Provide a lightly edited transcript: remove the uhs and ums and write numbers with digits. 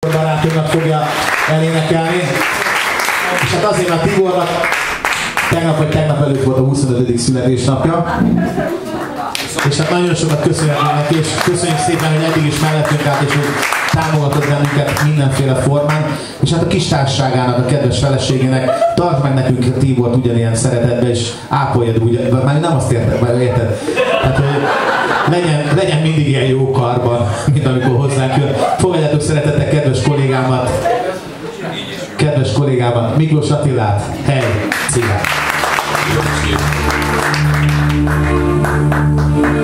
barátunknak fogja elénekelni. És hát azért, mert Tibornak tegnap vagy tegnap előtt volt a 25. születésnapja. És hát nagyon sokat köszönjük neki, és köszönjük szépen, hogy eddig is mellettünk állt, és hogy támogatott bennünket mindenféle formán. És hát a kis társaságának, a kedves feleségének tartsd meg nekünk a Tibort ugyanilyen szeretetbe, és ápoljad úgy, már nem azt érted? Hát, hogy legyen mindig ilyen jó karban, mint amikor hozzánk jön. Fogadjátok szeretettel kedves kollégámat, Miklós Attilát, hely, szívát!